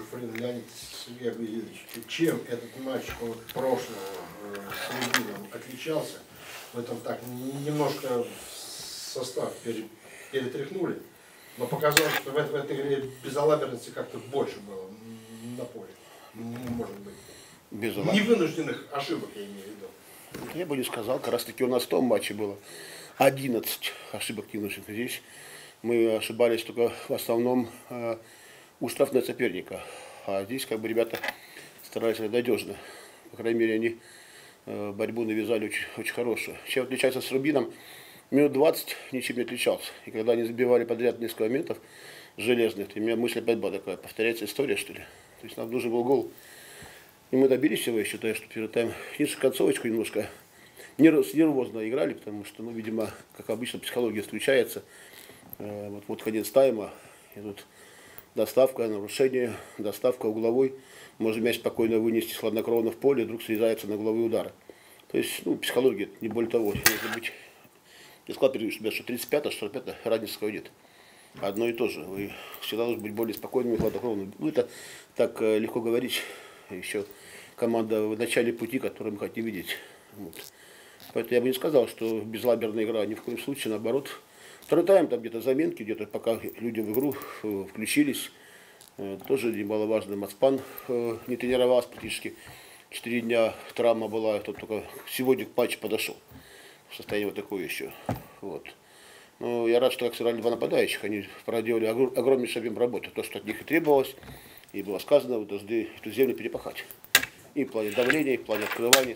Шуфрин Леонид Сергеевич, чем этот матч от прошлого с Рубином отличался? В этом так немножко состав перетряхнули, но показалось, что в этой игре безалаберности как-то больше было на поле, может быть. Невынужденных ошибок, я имею в виду. Я бы не сказал, как раз таки у нас в том матче было 11 ошибок невынужденных. Здесь мы ошибались только в основном у штрафного соперника. А здесь как бы ребята старались надежно. По крайней мере, они борьбу навязали очень хорошую. Чем отличается с Рубином, минут 20 ничем не отличался. И когда они забивали подряд несколько моментов железных, у меня мысль опять была такая, повторяется история, что ли. То есть нам нужен был гол. И мы добились его, я считаю, что перед тайм концовочку немножко нервозно играли, потому что, ну, видимо, как обычно, психология включается. Вот конец тайма, и тут доставка, нарушение, доставка угловой. Можно мяч спокойно вынести хладнокровно в поле, вдруг срезается на угловые удары. То есть, ну, психология, не более того. Может быть, я сказал перед себя, что 35-а, 45-а разница уйдет. Одно и то же. Вы всегда должны быть более спокойными, хладнокровными. Ну, это так легко говорить. Еще команда в начале пути, которую мы хотим видеть. Вот. Поэтому я бы не сказал, что безлаберная игра ни в коем случае, наоборот. Второй тайм, там где-то заменки, где-то пока люди в игру включились. Тоже немаловажно, Мацпан не тренировался практически 4 дня, травма была, тут только сегодня к матчу подошел. Состояние вот такое еще. Вот. Но я рад, что как сыграли два нападающих, они проделали огромнейший объем работы. То, что от них и требовалось, и было сказано, вы должны эту землю перепахать. И в плане давления, и в плане открывания,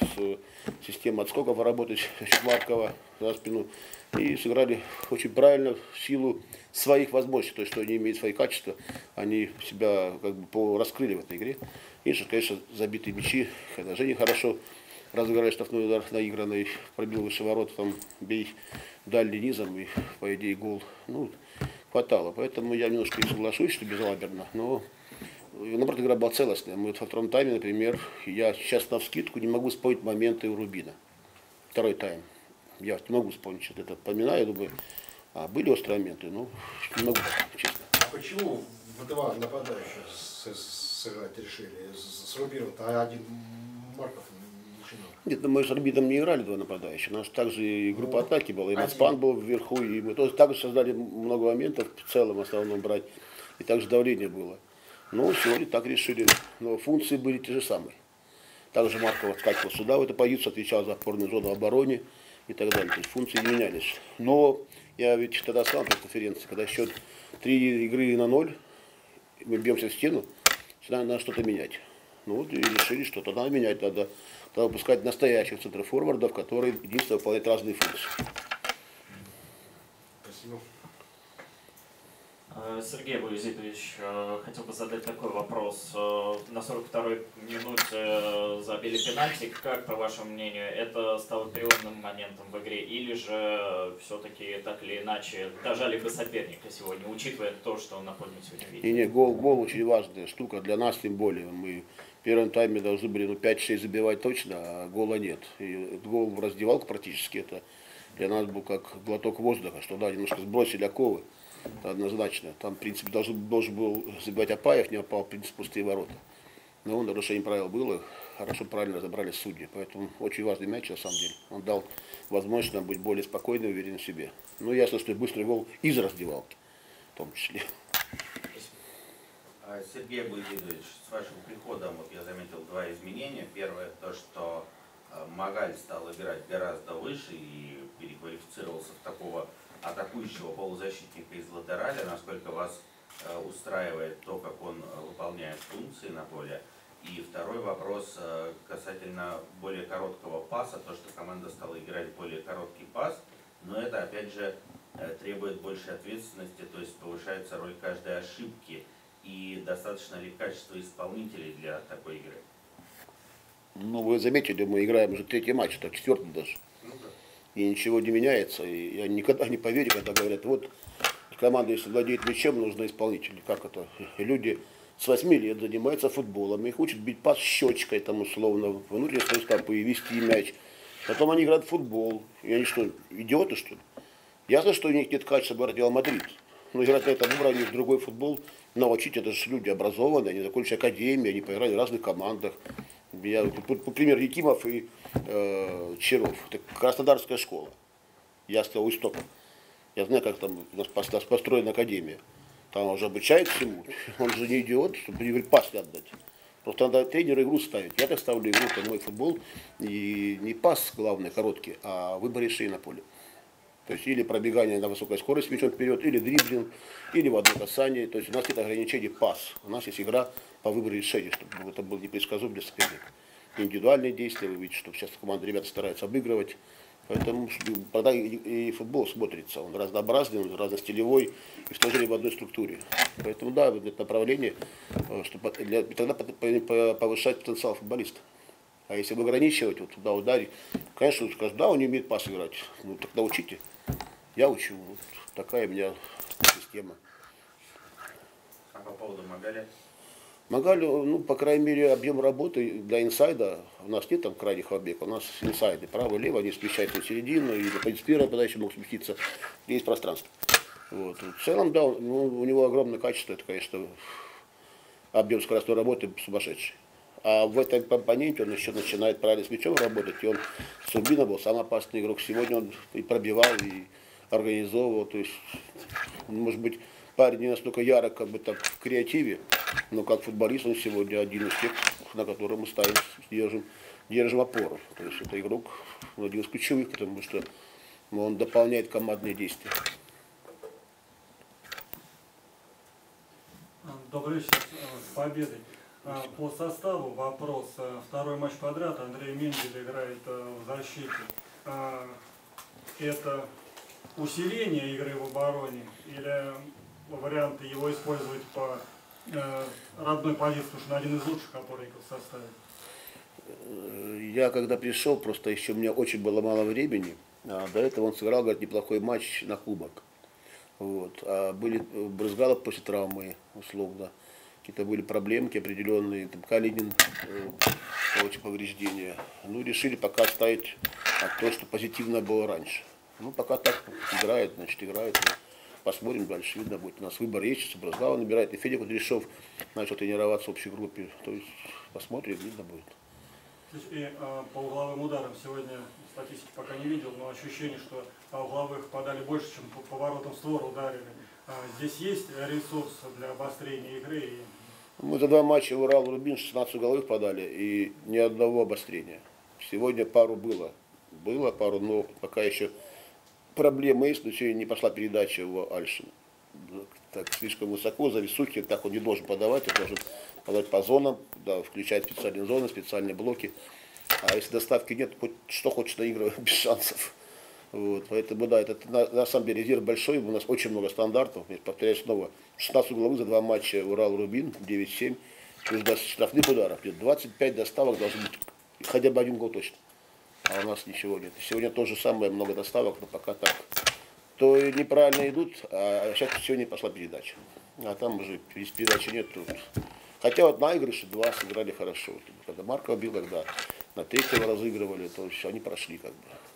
с системой отскоков работать, Маркова за спину. И сыграли очень правильно в силу своих возможностей, то есть, что они имеют свои качества, они себя как бы раскрыли в этой игре. И, конечно, забитые мячи, когда Женя хорошо разыграли штрафной удар наигранный, пробил выше ворот, там бей дальний низом, и, по идее, гол, ну, хватало. Поэтому я немножко и соглашусь, что безалаберно, но наоборот, игра была целостная. Мы во втором тайме, например, я сейчас навскидку не могу вспомнить моменты у Рубина. Второй тайм. Я не могу вспомнить, что это поминаю, думаю, были острые моменты, но не могу, честно. А почему в два нападающих сыграть решили? С Рубином, а один Марков начинал? Нет, ну мы с Рубином не играли два нападающих. У нас также и группа атаки была, и Мацпан был вверху, и мы тоже также создали много моментов, в целом, в основном брать, и также давление было. Ну, сегодня так решили, но функции были те же самые. Также Марков откатывал сюда, в эту позицию, отвечал за опорную зону в обороне и так далее. То есть функции не менялись. Но я ведь тогда сказал на конференции, когда счет 3 игры на 0, мы бьемся в стену, всегда надо что-то менять. Ну вот и решили, что тогда надо менять, надо выпускать настоящих центрофорвардов, которые единственно выполняют разные функции. Спасибо. Сергей Буязитович, хотел бы задать такой вопрос. На 42-й минуте забили пенальти. Как, по вашему мнению, это стало переломным моментом в игре? Или же все-таки так или иначе дожали бы соперника сегодня, учитывая то, что он на поле сегодня видит? И нет, гол очень важная штука, для нас тем более. Мы в первом тайме должны были 5-6 забивать точно, а гола нет. И гол в раздевалку практически, это для нас был как глоток воздуха, что да, немножко сбросили оковы. Однозначно. Там, в принципе, должен был забивать Апаев, не Апал, в принципе, пустые ворота. Но нарушение правил было, хорошо, правильно разобрались судьи. Поэтому очень важный мяч, на самом деле. Он дал возможность нам быть более спокойным и уверенным в себе. Ну, ясно, что быстрый гол из раздевалки, в том числе. Сергей Буязитович, с вашим приходом вот я заметил 2 изменения. Первое, то, что Магаль стал играть гораздо выше и переквалифицировался в такого атакующего полузащитника из латераля, насколько вас устраивает то, как он выполняет функции на поле. И второй вопрос касательно более короткого паса, то, что команда стала играть более короткий пас, но это опять же требует большей ответственности, то есть повышается роль каждой ошибки. И достаточно ли качество исполнителей для такой игры? Ну, вы заметили, мы играем уже 3-й матч, так 4-й даже. И ничего не меняется. И я никогда не поверю, когда говорят, вот команда, если владеет мячом, нужны исполнители. Как это? Люди с 8 лет занимаются футболом, их учат бить пас щечкой, там условно, внутренние стопы и вести мяч. Потом они играют в футбол. И они что, идиоты, что ли? Ясно, что у них нет качества Реал Мадрид. Но играть на этом уровне в другой футбол, научить, это же люди образованные, они закончили академию, они поиграли в разных командах. Я, например, Якимов и Черов. Это Краснодарская школа. Я стоял у истоков. Я знаю, как там у нас построена академия. Там уже обучают всему. Он же не идиот, чтобы пас отдать. Просто надо тренеру игру ставить. Я так ставлю игру, это мой футбол. И не пас главный, короткий, а выбор решений на поле. То есть или пробегание на высокой скорости мячом вперед, или дриблинг, или в одно касание. То есть у нас нет ограничений пас. У нас есть игра по выбору решений, чтобы это был непредсказуем для соперника. Индивидуальные действия, вы видите, что сейчас команда ребята стараются обыгрывать. Поэтому тогда и футбол смотрится, он разнообразный, он разностилевой и в то же время в одной структуре. Поэтому да, это направление, чтобы тогда повышать потенциал футболиста. А если вы ограничивать, вот туда ударить, конечно, скажут, да, он не умеет пас играть. Ну тогда учите. Я учу. Вот такая у меня система. А по поводу Магаля? Магаль, ну, по крайней мере, объем работы для инсайда, у нас нет там крайних объектов, у нас инсайды, право, лево, они смещаются в середину, или по инспиру подачи могут сместиться, есть пространство. Вот. В целом, да, у него огромное качество, это, конечно, объем скоростной работы сумасшедший. А в этом компоненте он еще начинает правильно с мячом работать, и он с Рубина был самый опасный игрок. Сегодня он и пробивал, и организовывал, то есть, может быть, парень не настолько яро, как бы так в креативе, но как футболист он сегодня один из тех, на котором мы ставим, держим опору. То есть это игрок один из ключевых, потому что он дополняет командные действия. Добрый вечер, с победой. По составу вопрос. Второй матч подряд Андрей Мендель играет в защите. Это усиление игры в обороне или варианты его использовать по родной позиции, потому что он один из лучших опорников в составе? Я когда пришел, просто еще у меня очень было мало времени. До этого он сыграл, говорит, неплохой матч на кубок. Вот. А были Брызгалов после травмы, условно. Какие-то были проблемки определенные. Там Калинин получил повреждения. Ну, решили пока ставить то, что позитивно было раньше. Ну, пока так играет, значит, играет. Посмотрим дальше, видно будет. У нас выбор есть, Брызгала набирает, и Федя Кудряшов начал тренироваться в общей группе. То есть посмотрим, видно будет. И по угловым ударам сегодня статистики пока не видел, но ощущение, что угловых подали больше, чем по поворотам створа ударили. Здесь есть ресурс для обострения игры? Мы за 2 матча Урал-Рубин 16 угловых подали и ни одного обострения. Сегодня пару было. Было пару, но пока еще проблемы есть, но сегодня не пошла передача в Альшин. Так, слишком высоко, за высокий, так он не должен подавать, он должен подавать по зонам, да, включать специальные зоны, специальные блоки. А если доставки нет, хоть что хочешь наигрывать без шансов. Вот, поэтому да, это на самом деле резерв большой, у нас очень много стандартов. Я повторяю снова, 16 угловых за 2 матча Урал-Рубин, 9-7, плюс штрафных ударов, 25 доставок должен быть, хотя бы 1 гол точно. А у нас ничего нет. Сегодня то же самое, много доставок, но пока так. То неправильно идут, а сейчас сегодня пошла передача. А там уже передачи нет. Хотя вот наигрыши 2 сыграли хорошо. Когда Маркова бил, когда на 3-го разыгрывали, то есть они прошли как бы.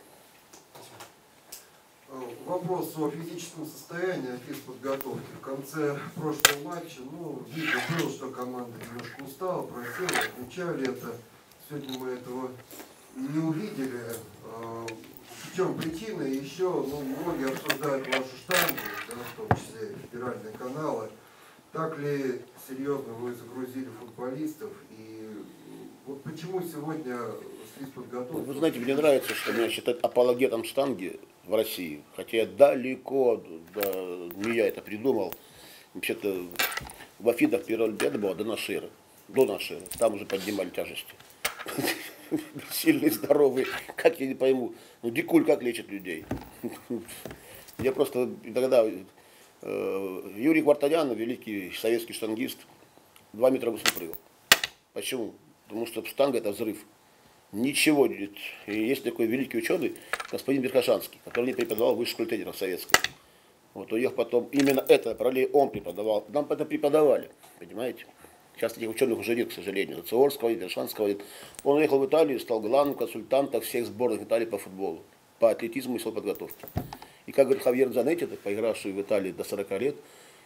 Вопрос о физическом состоянии, о физподготовке. В конце прошлого матча, видно было, что команда немножко устала, просела, отмечали это. Сегодня мы этого не увидели. В чем причина? Еще многие обсуждают вашу штангу, да, в том числе федеральные каналы. Так ли серьезно вы загрузили футболистов? И вот почему сегодня с физподготовкой? Вы знаете, мне нравится, что меня считают апологетом штанги в России. Хотя я далеко, да, не я это придумал. Вообще-то в Афинах первая олимпиада была до Нашера. Там уже поднимали тяжести. Сильный, здоровый, как я не пойму. Дикуль как лечит людей. Я просто тогда Юрий Квартанян, великий советский штангист, 2 метра высоко прыгал. Почему? Потому что штанга это взрыв. Ничего нет. И есть такой великий ученый, господин Верхошанский, который мне преподавал в высшей школе тренеров советской. Вот уехал потом, именно это направление он преподавал. Нам это преподавали, понимаете? Сейчас этих ученых уже нет, к сожалению. Цеорского, Вершанского. Он уехал в Италию, стал главным консультантом всех сборных Италии по футболу, по атлетизму и силовой подготовке. И как говорит Хавьер Дзанетти, поигравший в Италии до 40 лет,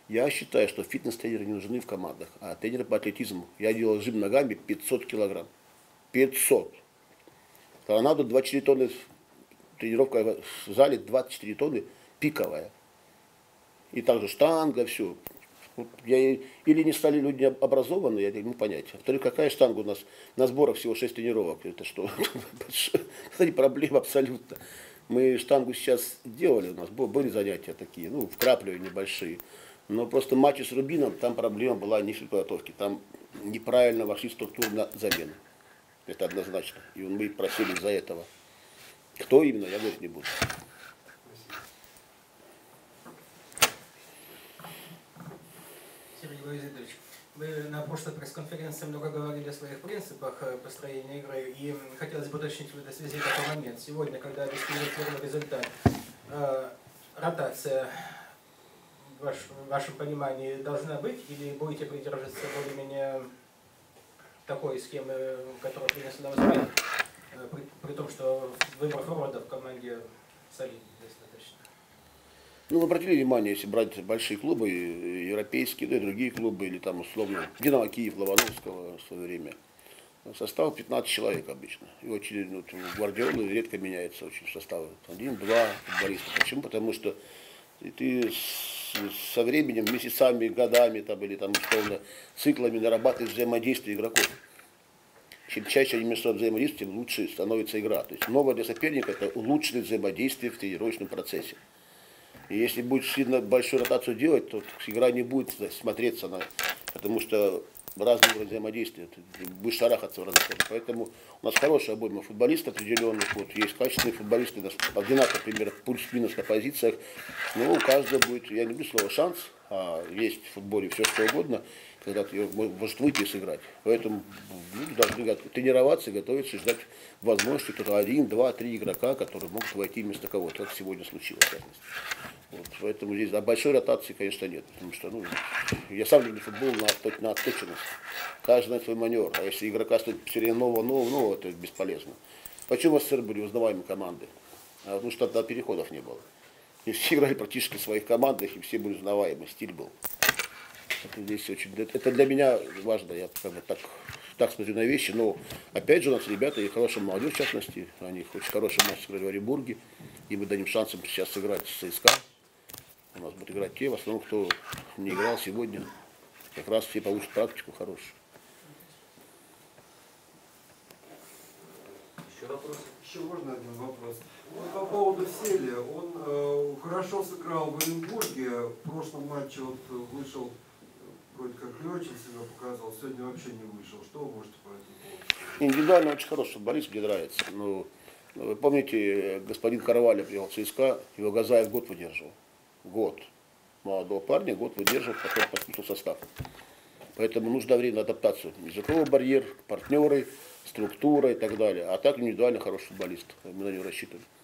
Я считаю, что фитнес-тренеры не нужны в командах, а тренеры по атлетизму. Я делал жим ногами 500 килограмм. 500. Надо 24 тонны, тренировка в зале 24 тонны пиковая. И также штанга, все. Вот или не стали люди образованные, я не могу понять. Во-вторых, какая штанга у нас? На сборах всего 6 тренировок. Это что? Это не проблема абсолютно. Мы штангу сейчас делали, у нас были занятия такие, ну, вкрапливания небольшие. Но просто матчи с Рубином, там проблема была не в подготовке. Там неправильно вошли структуры на замену. Это однозначно. И мы просили из-за этого. Кто именно, я говорить не буду. Сергей Владимирович, вы на прошлой пресс-конференции много говорили о своих принципах построения игры, и хотелось бы уточнить в этой связи такой момент. Сегодня, когда объяснили первый результат, ротация в вашем понимании должна быть, или будете придерживаться более-менее такой схемы, которая принесла успех, при том, что выбор форварда в команде солидный достаточно? Ну, вы обратили внимание, если брать большие клубы, европейские, да и другие клубы, или там условно Динамо Киев, Лобановского в свое время, состав 15 человек обычно. И очень, ну, Гвардиолы редко меняется очень состав. 1-2 футболиста. Почему? Потому что ты со временем, месяцами, годами там, или там, условно, циклами нарабатываешь взаимодействие игроков. Чем чаще они между собой взаимодействуют, тем лучше становится игра. То есть новое для соперника – это улучшенное взаимодействие в тренировочном процессе. И если будешь сильно большую ротацию делать, то игра не будет смотреться на, потому что разные уровни взаимодействия, ты будешь шарахаться в разных стороны. Поэтому у нас хорошая обойма футболистов определенных, вот, есть качественные футболисты, одинаково, например, плюс-минус на позициях, но у каждого будет, я не люблю слово шанс, а есть в футболе все что угодно, когда ты можешь выйти и сыграть. Поэтому люди должны тренироваться, готовиться, ждать возможности, кто-то 1, 2, 3 игрока, которые могут войти вместо кого-то, как сегодня случилось, в частности. Вот, поэтому здесь большой ротации, конечно, нет. Потому что я сам люблю футбол на отточенность. Каждый на свой маневр. А если игрока стоит все время нового, это бесполезно. Почему в СССР были узнаваемые команды? Потому что тогда переходов не было. И все играли практически в своих командах, и все были узнаваемы, стиль был. Это, здесь очень, это для меня важно, я как бы так смотрю на вещи. Но опять же у нас ребята, и хорошая молодежь в частности, они очень хороший матч сыграли в Оренбурге, и мы дадим шансом сейчас сыграть с ЦСКА. У нас будут играть те, в основном, кто не играл сегодня. Как раз все получат практику хорошую. Еще вопрос? Еще можно один вопрос? По поводу Сели. Он хорошо сыграл в Оренбурге. В прошлом матче вышел, вроде как не очень себя показывал. Сегодня вообще не вышел. Что вы можете по этому поводу? Индивидуально очень хороший футболист, мне нравится. Но, вы помните, господин Карваля приехал в ЦСКА, его Газаев год выдерживал. Год. Молодого парня год выдерживал, потом подписал состав. Поэтому нужно время на адаптацию. Языковой барьер, партнеры, структура и так далее. А так индивидуально хороший футболист. Мы на него рассчитываем.